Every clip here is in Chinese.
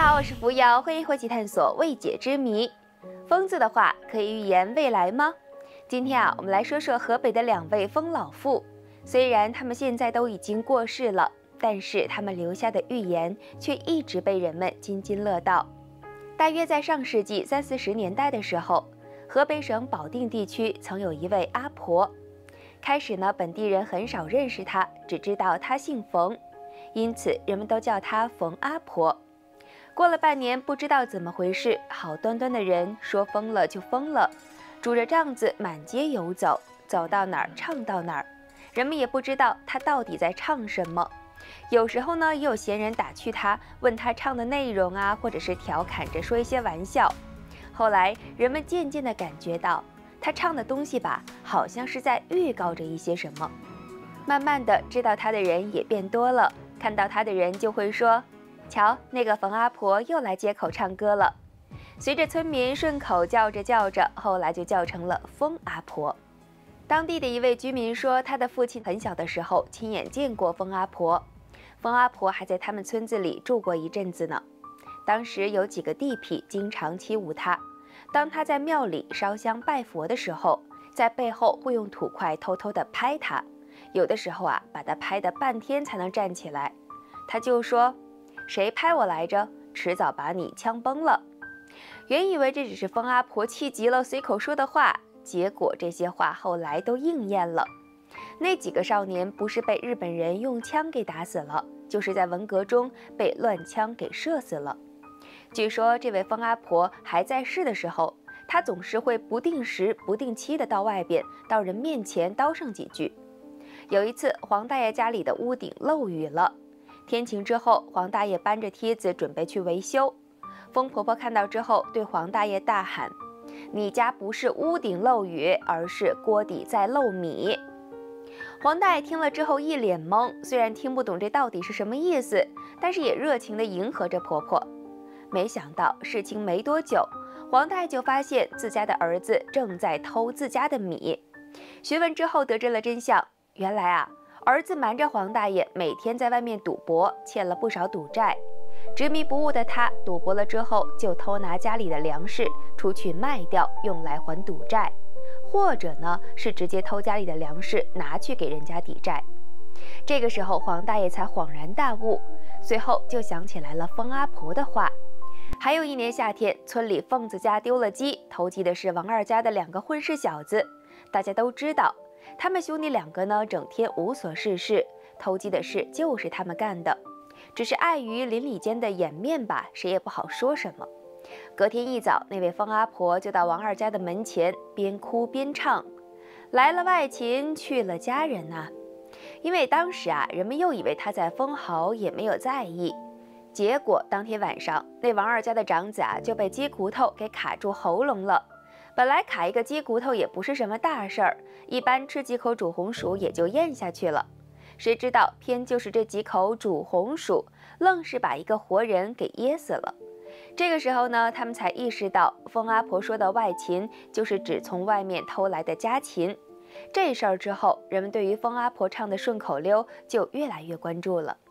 好，我是扶摇，欢迎一起探索未解之谜。疯子的话可以预言未来吗？今天我们来说说河北的2位疯老妇。虽然他们现在都已经过世了，但是他们留下的预言却一直被人们津津乐道。大约在上世纪30、40年代的时候，河北省保定地区曾有一位阿婆。开始呢，本地人很少认识她，只知道她姓冯，因此人们都叫她冯阿婆。过了半年，不知道怎么回事，好端端的人说疯了就疯了，拄着杖子满街游走，走到哪儿唱到哪儿，人们也不知道他到底在唱什么。有时候呢，也有闲人打趣他，问他唱的内容啊，或者是调侃着说一些玩笑。后来人们渐渐地感觉到，他唱的东西吧，好像是在预告着一些什么。慢慢的，知道他的人也变多了，看到他的人就会说，瞧，那个冯阿婆又来街口唱歌了。随着村民顺口叫着叫着，后来就叫成了疯阿婆。当地的一位居民说，他的父亲很小的时候亲眼见过疯阿婆，疯阿婆还在他们村子里住过一阵子呢。当时有几个地痞经常欺侮他，当他在庙里烧香拜佛的时候，在背后会用土块偷偷地拍他，有的时候把他拍得半天才能站起来。他就说，谁拍我来着？迟早把你枪崩了。原以为这只是疯阿婆气急了随口说的话，结果这些话后来都应验了。那几个少年不是被日本人用枪给打死了，就是在文革中被乱枪给射死了。据说这位疯阿婆还在世的时候，她总是会不定时不定期的到外边，到人面前叨上几句。有一次，黄大爷家里的屋顶漏雨了，天晴之后，黄大爷搬着梯子准备去维修。疯婆婆看到之后，对黄大爷大喊，你家不是屋顶漏雨，而是锅底在漏米。黄大爷听了之后一脸懵，虽然听不懂这到底是什么意思，但是也热情地迎合着婆婆。没想到事情没多久，黄大爷就发现自家的儿子正在偷自家的米。询问之后得知了真相，原来儿子瞒着黄大爷，每天在外面赌博，欠了不少赌债。执迷不悟的他，赌博了之后就偷拿家里的粮食出去卖掉，用来还赌债，或者呢是直接偷家里的粮食拿去给人家抵债。这个时候黄大爷才恍然大悟，随后就想起来了疯阿婆的话。还有一年夏天，村里疯子家丢了鸡，偷鸡的是王二家的2个混世小子。大家都知道，他们兄弟2个呢整天无所事事，偷鸡的事就是他们干的。只是碍于邻里间的颜面吧，谁也不好说什么。隔天一早，那位疯阿婆就到王二家的门前，边哭边唱，来了外勤，去了家人呐。因为当时人们又以为他在疯嚎，也没有在意。结果当天晚上，那王二家的长子就被鸡骨头给卡住喉咙了。本来卡一个鸡骨头也不是什么大事儿，一般吃几口煮红薯也就咽下去了。谁知道偏就是这几口煮红薯，愣是把一个活人给噎死了。这个时候呢，他们才意识到疯阿婆说的外勤就是指从外面偷来的家禽。这事儿之后，人们对于疯阿婆唱的顺口溜就越来越关注了。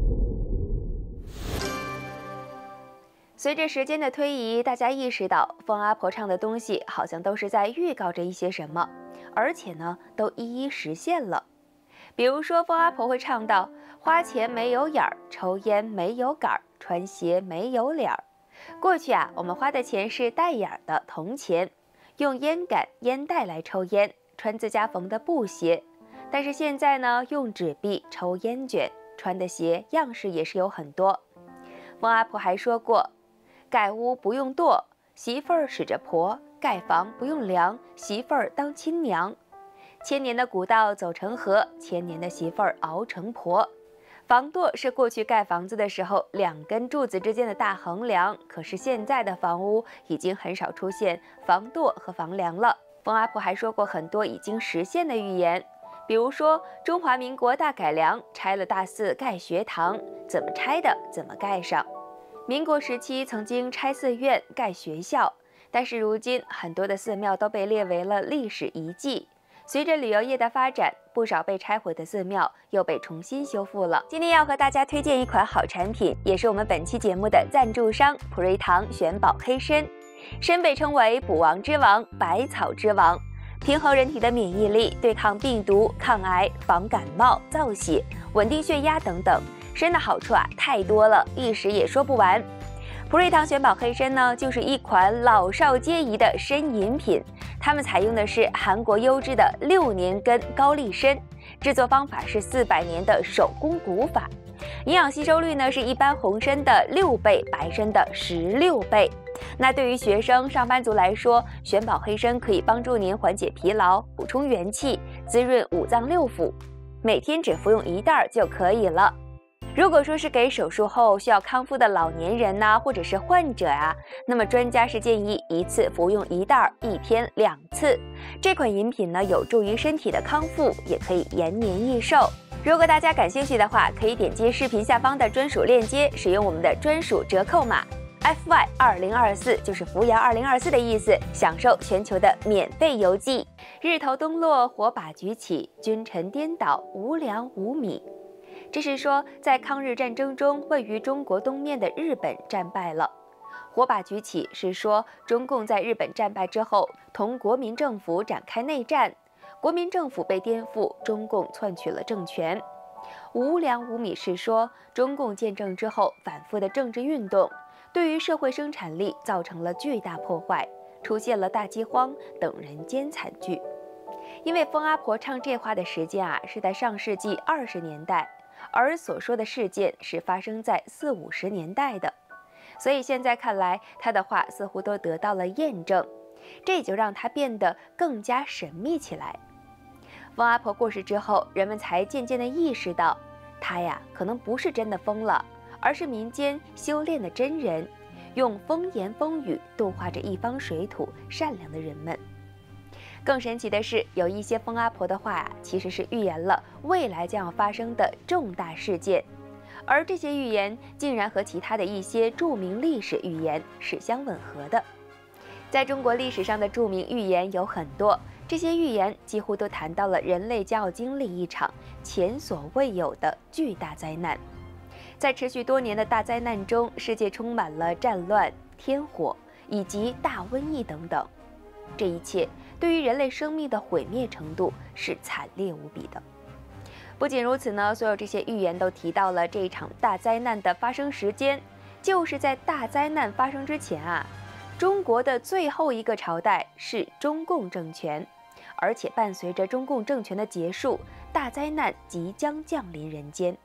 随着时间的推移，大家意识到疯阿婆唱的东西好像都是在预告着一些什么，而且呢都一一实现了。比如说，疯阿婆会唱到，花钱没有眼儿，抽烟没有杆儿，穿鞋没有脸儿。过去我们花的钱是带眼儿的铜钱，用烟杆、烟袋来抽烟，穿自家缝的布鞋。但是现在呢，用纸币抽烟卷，穿的鞋样式也是有很多。疯阿婆还说过，盖屋不用垛，媳妇儿使着婆；盖房不用梁，媳妇儿当亲娘。千年的古道走成河，千年的媳妇儿熬成婆。房垛是过去盖房子的时候2根柱子之间的大横梁，可是现在的房屋已经很少出现房垛和房梁了。疯阿婆还说过很多已经实现的预言，比如说中华民国大改良，拆了大寺盖学堂，怎么拆的怎么盖上。民国时期曾经拆寺院盖学校，但是如今很多的寺庙都被列为了历史遗迹。随着旅游业的发展， 不少被拆毁的寺庙又被重新修复了。今天要和大家推荐一款好产品，也是我们本期节目的赞助商普瑞堂玄宝黑参。参被称为补王之王、百草之王，平衡人体的免疫力，对抗病毒、抗癌、防感冒、造血、稳定血压等等。参的好处太多了，一时也说不完。普瑞堂玄宝黑参呢，就是一款老少皆宜的参饮品。他们采用的是韩国优质的6年根高丽参，制作方法是400年的手工古法。营养吸收率呢是一般红参的6倍，白参的16倍。那对于学生、上班族来说，玄宝黑参可以帮助您缓解疲劳、补充元气、滋润五脏六腑，每天只服用1袋就可以了。如果说是给手术后需要康复的老年人呐，或者是患者那么专家是建议一次服用1袋，1天2次。这款饮品呢，有助于身体的康复，也可以延年益寿。如果大家感兴趣的话，可以点击视频下方的专属链接，使用我们的专属折扣码 FY2024，就是扶摇2024的意思，享受全球的免费邮寄。日头东落，火把举起，君臣颠倒，无粮无米。这是说，在抗日战争中，位于中国东面的日本战败了。火把举起是说，中共在日本战败之后，同国民政府展开内战，国民政府被颠覆，中共篡取了政权。无粮无米是说，中共建政之后反复的政治运动，对于社会生产力造成了巨大破坏，出现了大饥荒等人间惨剧。因为疯阿婆唱这话的时间是在上世纪20年代。而所说的事件是发生在40、50年代的，所以现在看来，他的话似乎都得到了验证，这也就让他变得更加神秘起来。疯阿婆过世之后，人们才渐渐地意识到，他可能不是真的疯了，而是民间修炼的真人，用风言风语度化着一方水土善良的人们。更神奇的是，有一些疯阿婆的话其实是预言了未来将要发生的重大事件，而这些预言竟然和其他的一些著名历史预言是相吻合的。在中国历史上的著名预言有很多，这些预言几乎都谈到了人类将要经历一场前所未有的巨大灾难。在持续多年的大灾难中，世界充满了战乱、天火以及大瘟疫等等，这一切对于人类生命的毁灭程度是惨烈无比的。不仅如此呢，所有这些预言都提到了这一场大灾难的发生时间，就是在大灾难发生之前中国的最后一个朝代是中共政权，而且伴随着中共政权的结束，大灾难即将降临人间。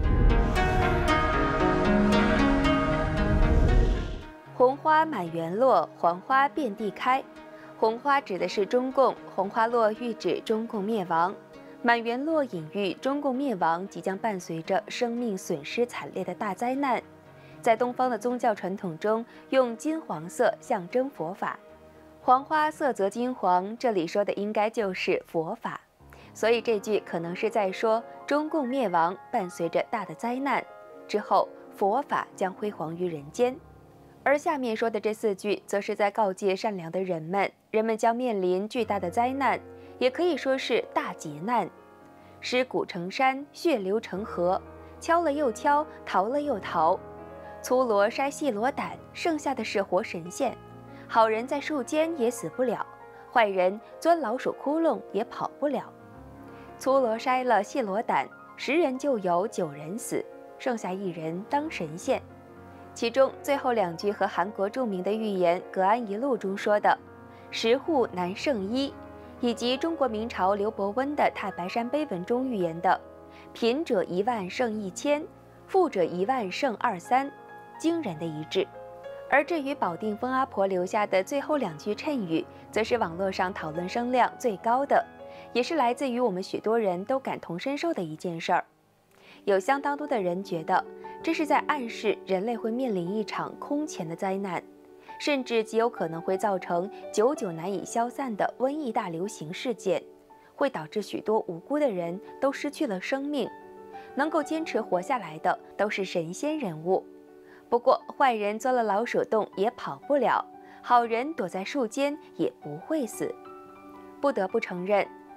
红花满园落，黄花遍地开。红花指的是中共，红花落喻指中共灭亡，满园落隐喻中共灭亡即将伴随着生命损失惨烈的大灾难。在东方的宗教传统中，用金黄色象征佛法，黄花色泽金黄，这里说的应该就是佛法。所以这句可能是在说中共灭亡伴随着大的灾难之后，佛法将辉煌于人间。而下面说的这4句，则是在告诫善良的人们，人们将面临巨大的灾难，也可以说是大劫难。尸骨成山，血流成河，敲了又敲，逃了又逃。粗罗筛细罗胆，剩下的是活神仙。好人在树间也死不了，坏人钻老鼠窟窿也跑不了。粗罗筛了细罗胆，10人就有9人死，剩下1人当神仙。其中最后2句和韩国著名的寓言《葛安一路》中说的“10户难胜1”，以及中国明朝刘伯温的《太白山碑文》中预言的“贫者1万胜1000，富者1万胜23”，惊人的一致。而至于保定疯阿婆留下的最后2句谶语，则是网络上讨论声量最高的，也是来自于我们许多人都感同身受的一件事儿。有相当多的人觉得，这是在暗示人类会面临一场空前的灾难，甚至极有可能会造成久久难以消散的瘟疫大流行事件，会导致许多无辜的人都失去了生命。能够坚持活下来的都是神仙人物。不过，坏人钻了老鼠洞也跑不了，好人躲在树间也不会死。不得不承认，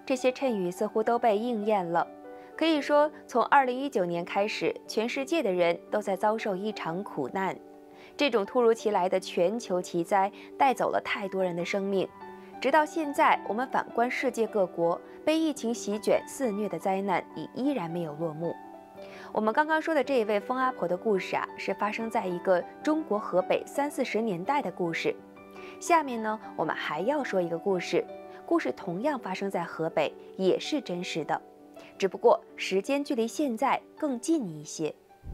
这些谶语似乎都被应验了。可以说，从2019年开始，全世界的人都在遭受一场苦难。这种突如其来的全球奇灾带走了太多人的生命。直到现在，我们反观世界各国，被疫情席卷肆虐的灾难也依然没有落幕。我们刚刚说的这一位疯阿婆的故事啊，是发生在一个中国河北30、40年代的故事。下面呢，我们还要说一个故事，故事同样发生在河北，也是真实的，只不过时间距离现在更近一些。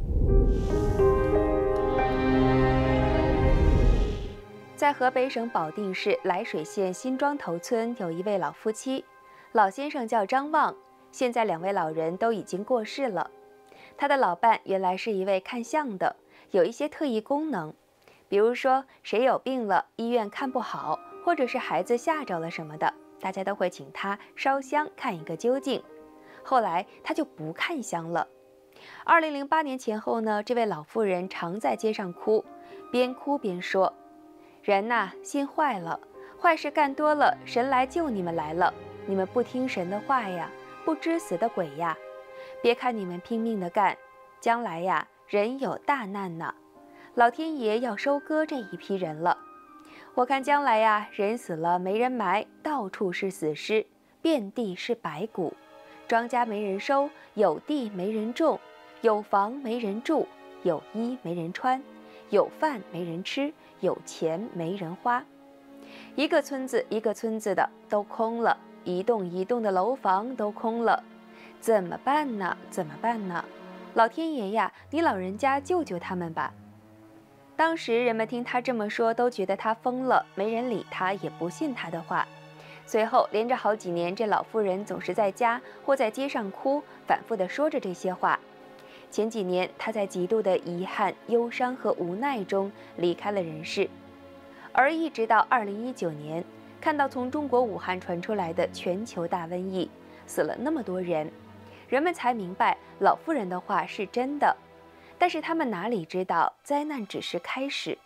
在河北省保定市涞水县新庄头村有一位老夫妻，老先生叫张旺，现在2位老人都已经过世了。他的老伴原来是一位看相的，有一些特异功能，比如说谁有病了，医院看不好，或者是孩子吓着了什么的，大家都会请他烧香看一个究竟。后来他就不看香了。2008年前后呢，这位老妇人常在街上哭，边哭边说：“人呐，心坏了，坏事干多了，神来救你们来了，你们不听神的话呀，不知死的鬼呀！别看你们拼命的干，将来呀，人有大难呐，老天爷要收割这一批人了。我看将来呀，人死了没人埋，到处是死尸，遍地是白骨，庄稼没人收，有地没人种，有房没人住，有衣没人穿，有饭没人吃，有钱没人花，一个村子一个村子的都空了，一栋一栋的楼房都空了，怎么办呢？怎么办呢？老天爷呀，你老人家救救他们吧！”当时人们听他这么说，都觉得他疯了，没人理他，也不信他的话。随后连着好几年，这老妇人总是在家或在街上哭，反复地说着这些话。前几年，她在极度的遗憾、忧伤和无奈中离开了人世。而一直到2019年，看到从中国武汉传出来的全球大瘟疫，死了那么多人，人们才明白老妇人的话是真的。但是他们哪里知道，灾难只是开始。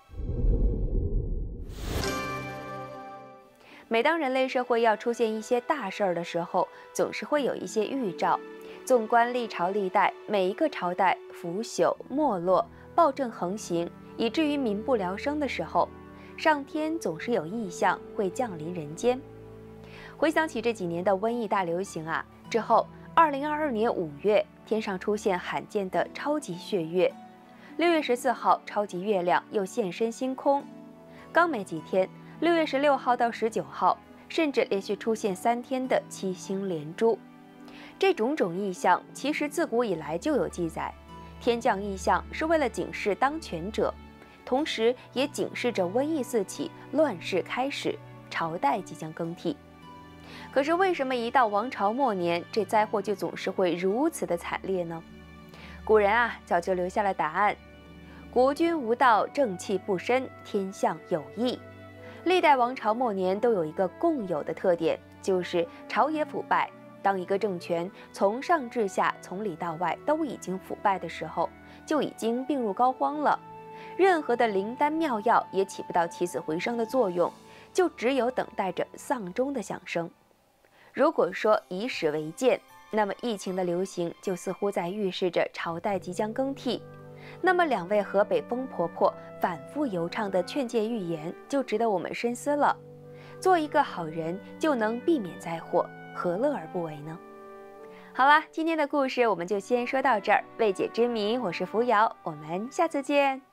每当人类社会要出现一些大事儿的时候，总是会有一些预兆。纵观历朝历代，每一个朝代腐朽没落、暴政横行，以至于民不聊生的时候，上天总是有异象会降临人间。回想起这几年的瘟疫大流行啊，之后2022年5月，天上出现罕见的超级血月，6月14号，超级月亮又现身星空。刚没几天，6月16号到19号，甚至连续出现3天的7星连珠。这种种异象其实自古以来就有记载，天降异象是为了警示当权者，同时也警示着瘟疫四起，乱世开始，朝代即将更替。可是为什么一到王朝末年，这灾祸就总是会如此的惨烈呢？古人啊，早就留下了答案：国君无道，正气不伸，天象有异。历代王朝末年都有一个共有的特点，就是朝野腐败。当一个政权从上至下，从里到外都已经腐败的时候，就已经病入膏肓了。任何的灵丹妙药也起不到起死回生的作用，就只有等待着丧钟的响声。如果说以史为鉴，那么疫情的流行就似乎在预示着朝代即将更替。那么2位河北疯婆婆反复游唱的劝诫寓言，就值得我们深思了。做一个好人，就能避免灾祸，何乐而不为呢？好啦，今天的故事我们就先说到这儿。未解之谜，我是扶摇，我们下次见。